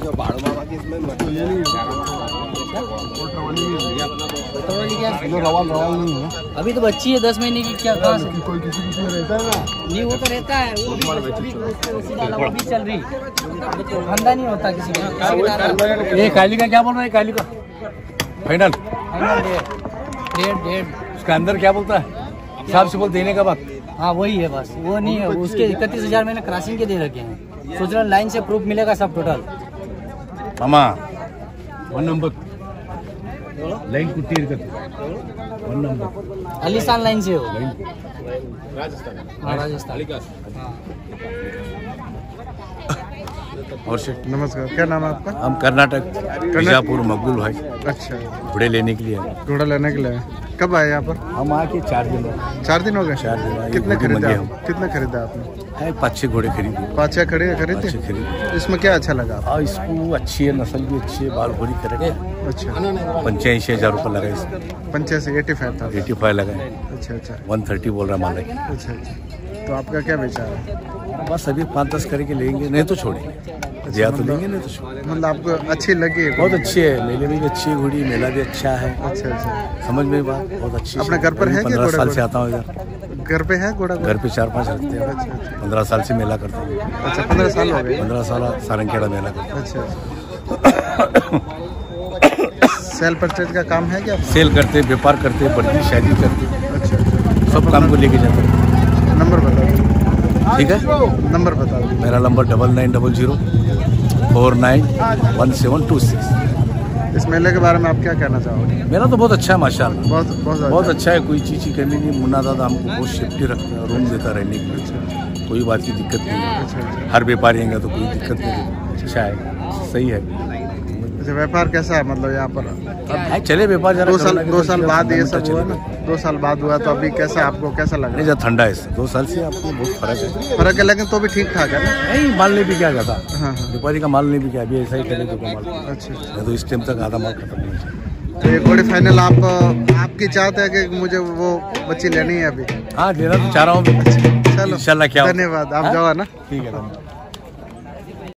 अभी तो बच्ची है 10 महीने की, क्या कहाँ से कोई किसी रहता है ना, नहीं वो तो रहता है, वो भी चल रही धंधा नहीं होता किसी का। ये काली का क्या बोल रहा है? काली का फाइनल डेढ़ उसका अंदर क्या बोलता है? हिसाब से बोल देने का बात। हाँ वही है बस, वो नहीं है। उसके 31,000 मैंने क्रॉसिंग के दे रखे हैं। सोच रहा लाइन से प्रूफ मिलेगा सब टोटल। मामा 1 नंबर लाइन कुट्टी 1 नंबर अलीशान लाइन से हो। राजस्थान। राजस्थान। और से नमस्कार, क्या नाम है आपका? हम कर्नाटक बीजापुर मकबूल भाई। अच्छा, घोड़े लेने के लिए घोड़ा लेने के लिए कब आए यहाँ पर? हम आके 4 दिन 4 दिन हो गए। 4 दिन कितने खरीदा? कितने खरीदा आपने? 5-6 घोड़े खरीदे। 5-6 खरीदे। इसमें क्या अच्छा लगा? इसको अच्छी है, नस्ल भी अच्छी है, बाल भोरी करे। अच्छा, 85,000 रुपये लगा इसको। 85,000 लगाए। अच्छा 130 बोल रहा मालिक। अच्छा, तो आपका क्या विचार है? बस अभी 5-10 करके लेंगे, नहीं तो छोड़ेंगे। या तो लेंगे, नहीं तो छोड़ेंगे। मतलब आपको अच्छी लगी? बहुत अच्छी है, मेले में भी अच्छी है घोड़ी, मेला भी अच्छा है। अच्छा, समझ में बात बहुत अच्छी। अपने घर पर है? 15 साल से आता हूँ इधर। घर पे है घोड़ा? घर पे 4-5 रखते हैं। अच्छा 15 साल से मेला करते हैं। अच्छा, 15 साल हो गए। 15 साल सारंगखेड़ा मेला करते हैं। अच्छा, सेल परचेज का काम है क्या? सेल करते, व्यापार करते, बर्दी शादी करते। अच्छा, सब काम को लेके जाते हैं। नंबर बता दो। ठीक है, नंबर बता दो। मेरा नंबर 9900 49 1726। इस मेले के बारे में आप क्या कहना चाहोगे? मेरा तो बहुत अच्छा है माशाल्लाह। बहुत अच्छा है, कोई चीज़ की कमी नहीं। मुन्ना दादा हमको बहुत सेफ्टी रखता है, रूम देता रहने के लिए, कोई बात की दिक्कत नहीं है। हर व्यापारी आएंगे तो कोई दिक्कत नहीं। अच्छा है, सही है। व्यापार कैसा है मतलब यहाँ पर? अब चले व्यापार जरा 2 साल बाद ये सब हुआ ना, 2 साल बाद हुआ, तो अभी कैसा आपको कैसा लग रहा है? नहीं, ठंडा है 2 साल से आपको बहुत फर्क है, लेकिन तो भी ठीक ठाक है ना? नहीं, माल नहीं भी क्या जाता। हाँ, व्यापारी का माल नहीं भी क्या, अभी ऐसा ही चले तो माल। अच्छा, तो इस टाइम तक आधा माल खत्म नहीं है। तो ये घोड़ी फाइनल आपकी चाहते हैं कि मुझे वो बच्ची लेनी है अभी? हाँ, लेना तो चाह रहा हूँ। चलो, इंशाल्लाह। क्या धन्यवाद, आप जाओ ना। ठीक है।